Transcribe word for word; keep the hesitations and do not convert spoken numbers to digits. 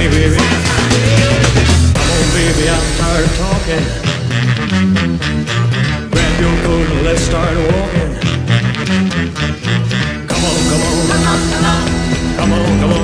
me, baby. Come on, baby, I'm tired of talking. Grab your coat and let's start walking. Come on, come on, come on, come on, come on, come on.